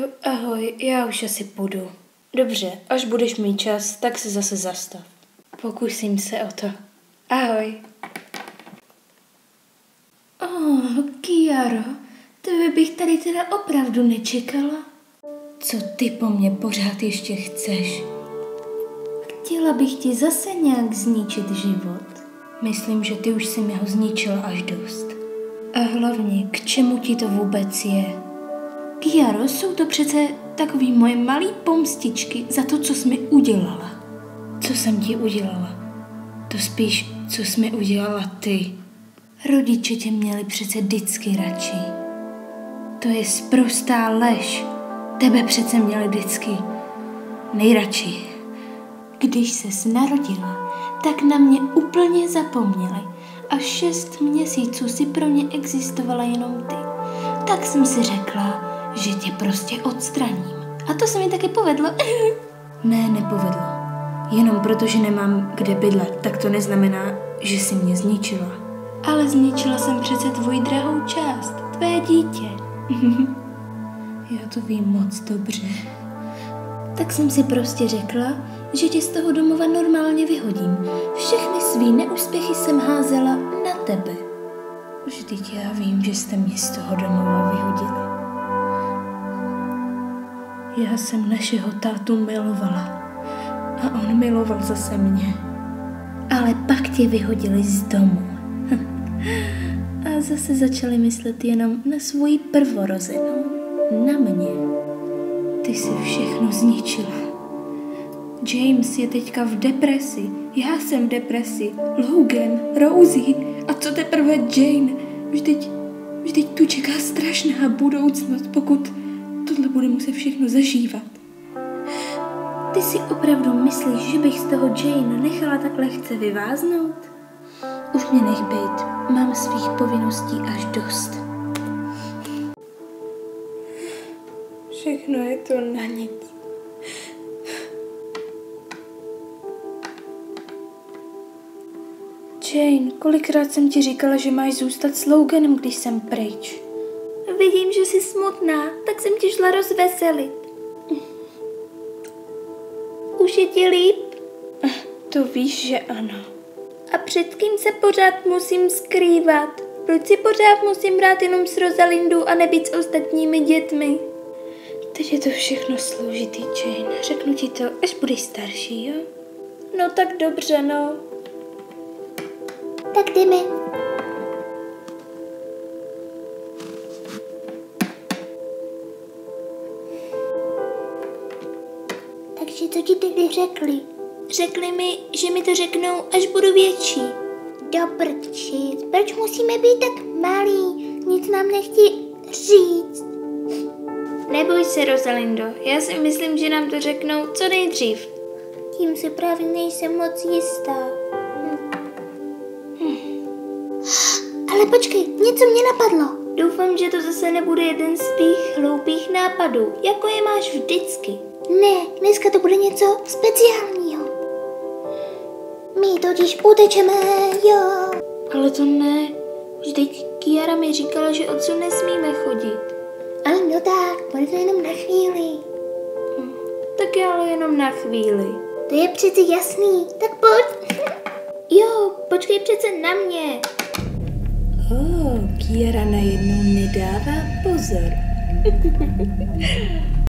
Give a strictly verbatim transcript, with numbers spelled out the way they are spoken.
ahoj, já už asi půjdu. Dobře, až budeš mít čas, tak se zase zastav. Pokusím se o to. Ahoj. Oh, Kiaro, tebe bych tady teda opravdu nečekala. Co ty po mně pořád ještě chceš? Chtěla bych ti zase nějak zničit život. Myslím, že ty už jsi mi ho zničila až dost. A hlavně, k čemu ti to vůbec je? Kiaro, jsou to přece takový moje malý pomstičky za to, co jsi mi udělala. Co jsem ti udělala? To spíš, co jsi mi udělala ty. Rodiče tě měli přece vždycky radši. To je sprostá lež. Tebe přece měli vždycky nejradši. Když ses narodila, tak na mě úplně zapomněli a šest měsíců si pro mě existovala jenom ty. Tak jsem si řekla, že tě prostě odstraním. A to se mi taky povedlo. Ne, nepovedlo. Jenom proto, že nemám kde bydlet, tak to neznamená, že jsi mě zničila. Ale zničila jsem přece tvoji drahou část, tvé dítě. Já to vím moc dobře. Tak jsem si prostě řekla, že tě z toho domova normálně vyhodím. Všechny svý neúspěchy jsem házela na tebe. Vždyť já vím, že jste mě z toho domova vyhodili. Já jsem našeho tátu milovala a on miloval zase mě. Ale pak tě vyhodili z domu. A zase začali myslet jenom na svoji prvorozenou, na mě. Ty jsi všechno zničila. James je teďka v depresi, já jsem v depresi, Logan, Rosie a co teprve Jane. Vždyť, vždyť tu čeká strašná budoucnost, pokud tohle bude muset všechno zažívat. Ty si opravdu myslíš, že bych z toho Jane nechala tak lehce vyváznout? Už mě nech být, mám svých povinností až dost. Všechno je to na nic. Jane, kolikrát jsem ti říkala, že máš zůstat s Loganem, když jsem pryč. Vidím, že jsi smutná, tak jsem ti šla rozveselit. Už je ti líp? To víš, že ano. A před kým se pořád musím skrývat? Proč si pořád musím hrát jenom s Rosalindou a nebýt s ostatními dětmi? Teď je to všechno složitý, Jane. Řeknu ti to, až budeš starší, jo? No tak dobře, no. Tak jdeme. Takže co ti tedy řekli? Řekli mi, že mi to řeknou, až budu větší. Do prčic, proč musíme být tak malí? Nic nám nechtí říct. Neboj se, Rosalindo, já si myslím, že nám to řeknou co nejdřív. Tím si právě nejsem moc jistá. Hm. Ale počkej, něco mě napadlo. Doufám, že to zase nebude jeden z těch hloupých nápadů, jako je máš vždycky. Ne, dneska to bude něco speciálního. My totiž utečeme, jo. Ale to ne. Vždyť Kiara mi říkala, že odsud nesmíme chodit. Ale no tak, bude to jenom na chvíli. Hm, tak je ale jenom na chvíli. To je přeci jasný, tak pojď. Jo, počkej přece na mě. Oh, Kiara najednou nedává pozor.